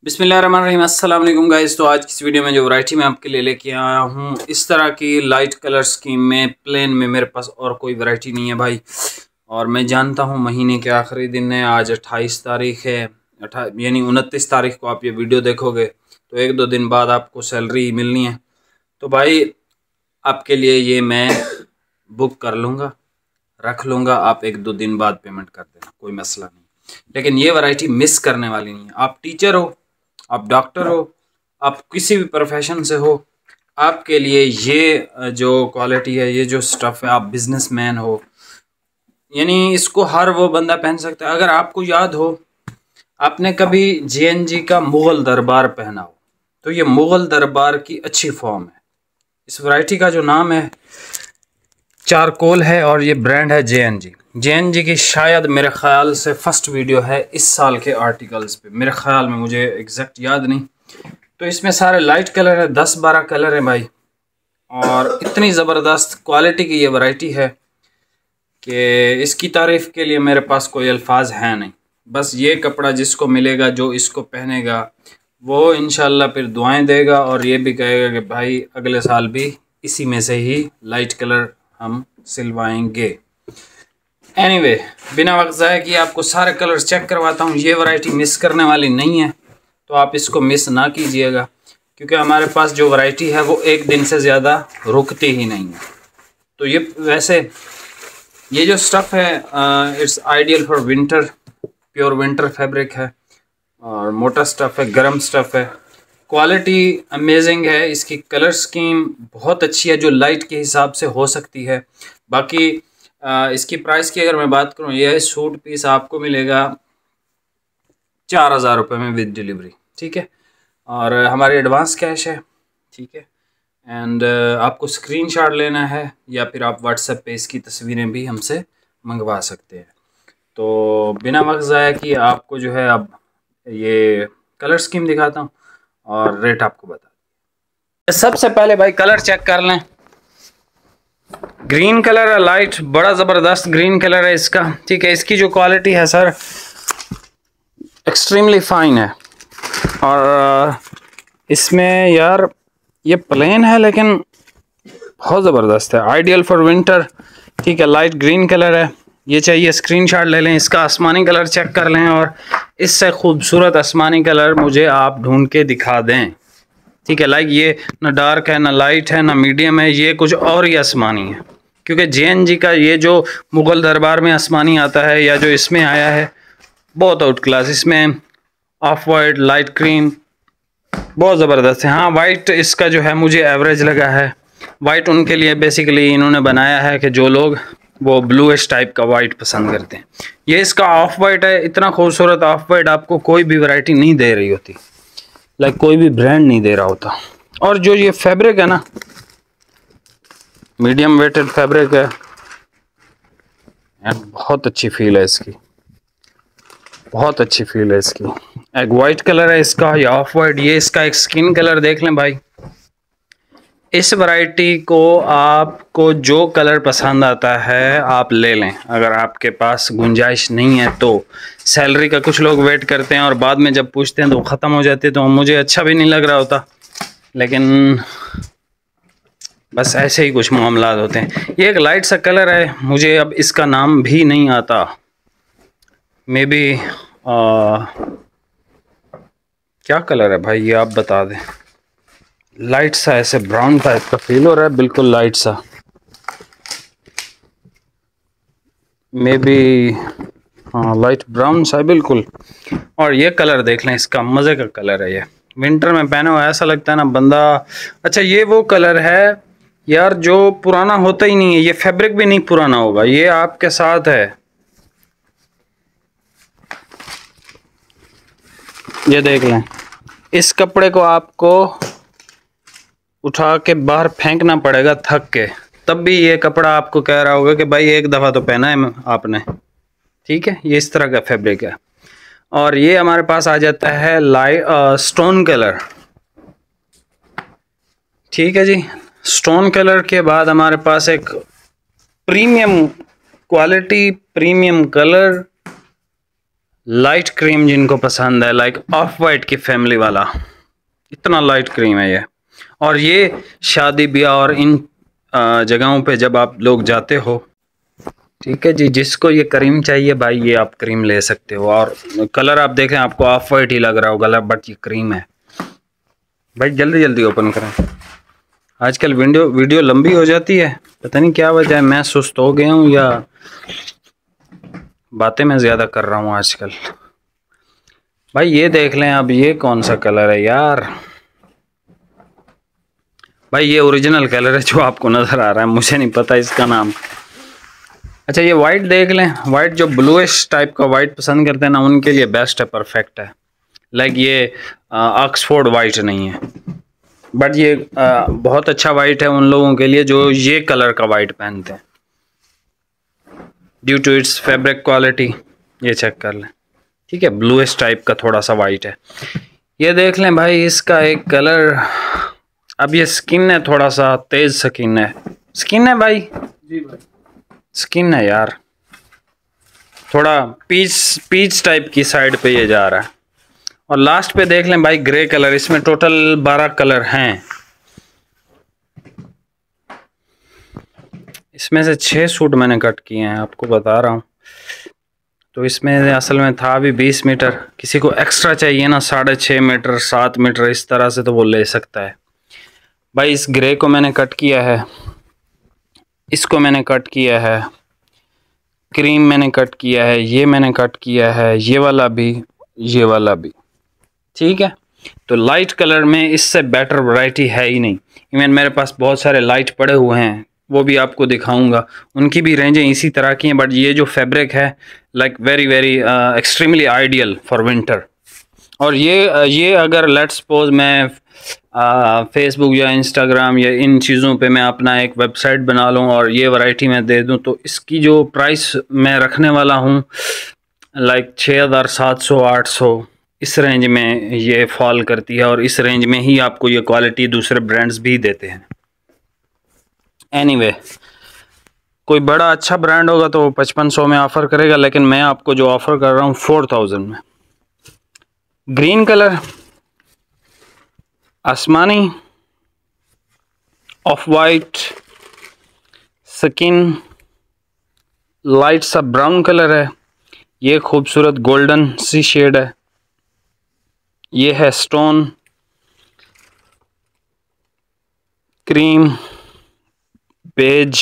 बिस्मिल्लाहिर्रहमानिर्रहीम, अस्सलाम वालेकुम गाइस। तो आज की इस वीडियो में जो वैरायटी मैं आपके लिए लेके आया हूँ, इस तरह की लाइट कलर स्कीम में प्लेन में मेरे पास और कोई वैरायटी नहीं है भाई। और मैं जानता हूँ महीने के आखिरी दिन है, आज 28 तारीख है, यानी 29 तारीख को आप ये वीडियो देखोगे तो एक दो दिन बाद आपको सैलरी मिलनी है। तो भाई आपके लिए ये मैं बुक कर लूँगा, रख लूँगा, आप एक दो दिन बाद पेमेंट कर देना, कोई मसला नहीं। लेकिन ये वैरायटी मिस करने वाली नहीं है। आप टीचर हो, आप डॉक्टर हो, आप किसी भी प्रोफेशन से हो, आपके लिए ये जो क्वालिटी है, ये जो स्टफ़ है, आप बिजनेसमैन हो, यानी इसको हर वो बंदा पहन सकता है। अगर आपको याद हो, आपने कभी JNG का मुग़ल दरबार पहना हो तो ये मुग़ल दरबार की अच्छी फॉर्म है। इस वैरायटी का जो नाम है चारकोल है और ये ब्रांड है JNG की शायद मेरे ख़्याल से फर्स्ट वीडियो है इस साल के आर्टिकल्स पे, मेरे ख़्याल में, मुझे एग्जैक्ट याद नहीं। तो इसमें सारे लाइट कलर है, 10-12 कलर है भाई, और इतनी ज़बरदस्त क्वालिटी की ये वैरायटी है कि इसकी तारीफ़ के लिए मेरे पास कोई अल्फाज हैं नहीं। बस ये कपड़ा जिसको मिलेगा, जो इसको पहनेगा, वो इंशाल्लाह फिर दुआएं देगा और ये भी कहेगा कि भाई अगले साल भी इसी में से ही लाइट कलर हम सिलवाएंगे। एनीवे, बिना वक्त ज़ाया किए आपको सारे कलर्स चेक करवाता हूँ। ये वैरायटी मिस करने वाली नहीं है, तो आप इसको मिस ना कीजिएगा, क्योंकि हमारे पास जो वैरायटी है वो एक दिन से ज़्यादा रुकती ही नहीं है। तो ये वैसे ये जो स्टफ़ है, it's ideal for winter, pure winter fabric है और मोटा स्टफ़ है, गर्म स्टफ़ है, क्वालिटी अमेजिंग है। इसकी कलर स्कीम बहुत अच्छी है, जो लाइट के हिसाब से हो सकती है। बाकी इसकी प्राइस की अगर मैं बात करूँ, यह सूट पीस आपको मिलेगा 4000 रुपये में विद डिलीवरी, ठीक है। और हमारी एडवांस कैश है, ठीक है। एंड आपको स्क्रीनशॉट लेना है या फिर आप व्हाट्सएप पे इसकी तस्वीरें भी हमसे मंगवा सकते हैं। तो बिना वक्त ज़ाया किए आपको जो है अब ये कलर स्कीम दिखाता हूँ और रेट आपको बता दूँ। सबसे पहले भाई कलर चेक कर लें। ग्रीन कलर है, लाइट, बड़ा ज़बरदस्त ग्रीन कलर है इसका, ठीक है। इसकी जो क्वालिटी है सर, एक्सट्रीमली फाइन है। और इसमें यार ये प्लेन है लेकिन बहुत ज़बरदस्त है, आइडियल फॉर विंटर, ठीक है। लाइट ग्रीन कलर है, ये चाहिए स्क्रीनशॉट ले लें। इसका आसमानी कलर चेक कर लें और इससे खूबसूरत आसमानी कलर मुझे आप ढूंढ के दिखा दें, ठीक है। लाइक ये ना डार्क है, ना लाइट है, ना मीडियम है, ये कुछ और ही आसमानी है। क्योंकि JNG का ये जो मुग़ल दरबार में आसमानी आता है या जो इसमें आया है, बहुत आउट क्लास। इसमें ऑफ वाइट, लाइट क्रीम, बहुत ज़बरदस्त है। हाँ, वाइट इसका जो है मुझे एवरेज लगा है। वाइट उनके लिए बेसिकली इन्होंने बनाया है कि जो लोग वो ब्लूइश टाइप का वाइट पसंद करते हैं। ये इसका ऑफ वाइट है, इतना खूबसूरत ऑफ वाइट आपको कोई भी वैरायटी नहीं दे रही होती, लाइक कोई भी ब्रांड नहीं दे रहा होता। और जो ये फैब्रिक है ना, मीडियम वेटेड फैब्रिक है एंड बहुत अच्छी फील है इसकी, बहुत अच्छी फील है इसकी। एक वाइट कलर है इसका या ऑफ वाइट, ये इसका एक स्किन कलर देख लें भाई। इस वैरायटी को आपको जो कलर पसंद आता है आप ले लें, अगर आपके पास गुंजाइश नहीं है तो। सैलरी का कुछ लोग वेट करते हैं और बाद में जब पूछते हैं तो ख़त्म हो जाते हैं, तो मुझे अच्छा भी नहीं लग रहा होता, लेकिन बस ऐसे ही कुछ मामला होते हैं। ये एक लाइट सा कलर है, मुझे अब इसका नाम भी नहीं आता, मे बी क्या कलर है भाई ये आप बता दें। लाइट सा ऐसे ब्राउन टाइप का फील हो रहा है, बिल्कुल लाइट सा, मे बी हाँ लाइट ब्राउन सा है बिल्कुल। और ये कलर देख लें, इसका मज़े का कलर है। ये विंटर में पहने हुआ ऐसा लगता है ना बंदा। अच्छा, ये वो कलर है यार जो पुराना होता ही नहीं है, ये फैब्रिक भी नहीं पुराना होगा, ये आपके साथ है। ये देख लें, इस कपड़े को आपको उठा के बाहर फेंकना पड़ेगा थक के, तब भी ये कपड़ा आपको कह रहा होगा कि भाई एक दफ़ा तो पहना है आपने, ठीक है। ये इस तरह का फैब्रिक है। और ये हमारे पास आ जाता है लाइट स्टोन कलर, ठीक है जी। स्टोन कलर के बाद हमारे पास एक premium quality, premium colour, light cream जिनको पसंद है, लाइक ऑफ वाइट की फैमिली वाला, इतना लाइट क्रीम है ये। और ये शादी ब्याह और इन जगहों पे जब आप लोग जाते हो, ठीक है जी, जिसको ये क्रीम चाहिए भाई ये आप क्रीम ले सकते हो। और कलर आप देखें, आपको ऑफ वाइट ही लग रहा होगा, बट ये क्रीम है भाई। जल्दी जल्दी ओपन करें, आजकल वीडियो लंबी हो जाती है, पता नहीं क्या वजह है, मैं सुस्त हो गया हूँ या बातें मैं ज़्यादा कर रहा हूँ आजकल। भाई ये देख लें, अब ये कौन सा कलर है यार, भाई ये ओरिजिनल कलर है जो आपको नज़र आ रहा है, मुझे नहीं पता इसका नाम। अच्छा ये वाइट देख लें, वाइट जो ब्लूइश टाइप का वाइट पसंद करते हैं ना, उनके लिए बेस्ट है, परफेक्ट है। लाइक ये ऑक्सफोर्ड वाइट नहीं है, बट ये बहुत अच्छा वाइट है उन लोगों के लिए जो ये कलर का वाइट पहनते हैं, due to its fabric quality. ये चेक कर लें, ठीक है, ब्लूइश टाइप का थोड़ा सा वाइट है। ये देख लें भाई, इसका एक कलर, अब ये स्किन है, थोड़ा सा तेज स्किन है, स्किन है भाई जी, भाई स्किन है यार, थोड़ा पीच टाइप की साइड पे ये जा रहा है। और लास्ट पे देख लें भाई ग्रे कलर, इसमें टोटल 12 कलर हैं, इसमें से 6 सूट मैंने कट किए हैं, आपको बता रहा हूँ। तो इसमें असल में था भी 20 मीटर, किसी को एक्स्ट्रा चाहिए ना 6.5 मीटर 7 मीटर इस तरह से, तो वो ले सकता है भाई। इस ग्रे को मैंने कट किया है, इसको मैंने कट किया है, क्रीम मैंने कट किया है, ये मैंने कट किया है, ये वाला भी, ये वाला भी, ठीक है। तो लाइट कलर में इससे बेटर वैरायटी है ही नहीं। इवन मेरे पास बहुत सारे लाइट पड़े हुए हैं, वो भी आपको दिखाऊंगा, उनकी भी रेंजें इसी तरह की हैं, बट ये जो फैब्रिक है like very very extremely ideal for winter. और ये अगर लेट्स सपोज मैं फेसबुक या इंस्टाग्राम या इन चीज़ों पे मैं अपना एक वेबसाइट बना लूँ और ये वैरायटी मैं दे दूँ, तो इसकी जो प्राइस मैं रखने वाला हूँ लाइक 6,700 800 इस रेंज में ये फॉल करती है। और इस रेंज में ही आपको ये क्वालिटी दूसरे ब्रांड्स भी देते हैं। एनीवे, कोई बड़ा अच्छा ब्रांड होगा तो 5500 में ऑफ़र करेगा, लेकिन मैं आपको जो ऑफ़र कर रहा हूँ 4000 में। ग्रीन कलर, आसमानी, ऑफ वाइट, स्किन, लाइट सा ब्राउन कलर है, ये खूबसूरत गोल्डन सी शेड है, ये है स्टोन, क्रीम, बेज,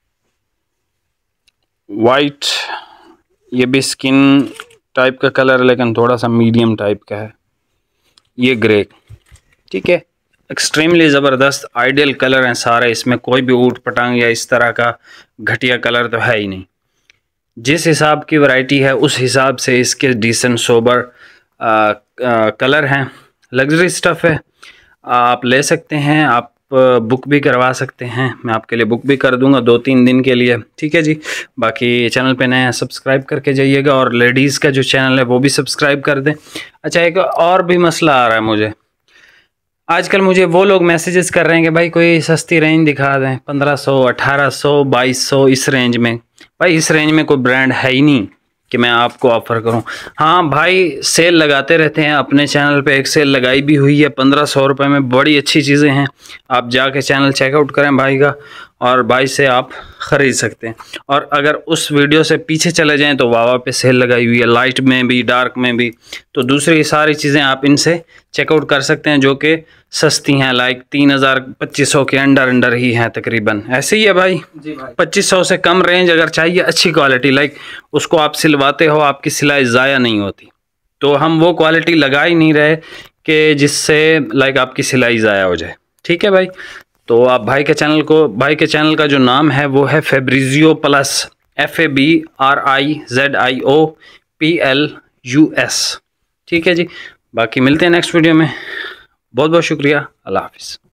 वाइट, ये भी स्किन टाइप का कलर है लेकिन थोड़ा सा मीडियम टाइप का है, ये ग्रे, ठीक है। एक्सट्रीमली ज़बरदस्त आइडियल कलर हैं सारे, इसमें कोई भी ऊट पटांग या इस तरह का घटिया कलर तो है ही नहीं। जिस हिसाब की वैरायटी है उस हिसाब से इसके डिसेंट सोबर कलर हैं, लग्जरी स्टफ़ है, आप ले सकते हैं, आप बुक भी करवा सकते हैं, मैं आपके लिए बुक भी कर दूंगा 2-3 दिन के लिए, ठीक है जी। बाकी चैनल पे नए हैं सब्सक्राइब करके जाइएगा, और लेडीज़ का जो चैनल है वो भी सब्सक्राइब कर दें। अच्छा, एक और भी मसला आ रहा है मुझे, आजकल मुझे वो लोग मैसेजेस कर रहे हैं कि भाई कोई सस्ती रेंज दिखा दें, 1500 1800 2200 इस रेंज में। भाई इस रेंज में कोई ब्रांड है ही नहीं कि मैं आपको ऑफ़र करूं। हाँ भाई, सेल लगाते रहते हैं, अपने चैनल पे एक सेल लगाई भी हुई है 1500 रुपये में, बड़ी अच्छी चीज़ें हैं, आप जाके चैनल चेकआउट करें भाई का, और भाई से आप ख़रीद सकते हैं। और अगर उस वीडियो से पीछे चले जाएं तो वावा पे सेल लगाई हुई है, लाइट में भी डार्क में भी, तो दूसरी सारी चीज़ें आप इनसे चेकआउट कर सकते हैं जो कि सस्ती हैं, लाइक 3000-2500 के अंडर ही हैं तकरीबन, ऐसे ही है भाई जी भाई। 2500 से कम रेंज अगर चाहिए अच्छी क्वालिटी, लाइक उसको आप सिलवाते हो, आपकी सिलाई ज़ाया नहीं होती, तो हम वो क्वालिटी लगा ही नहीं रहे कि जिससे लाइक आपकी सिलाई ज़ाया हो जाए, ठीक है भाई। तो आप भाई के चैनल का जो नाम है वो है फेब्रिजियो प्लस, FABRIZIOPLUS, ठीक है जी। बाकी मिलते हैं नेक्स्ट वीडियो में, बहुत बहुत शुक्रिया, अल्लाह हाफिज़।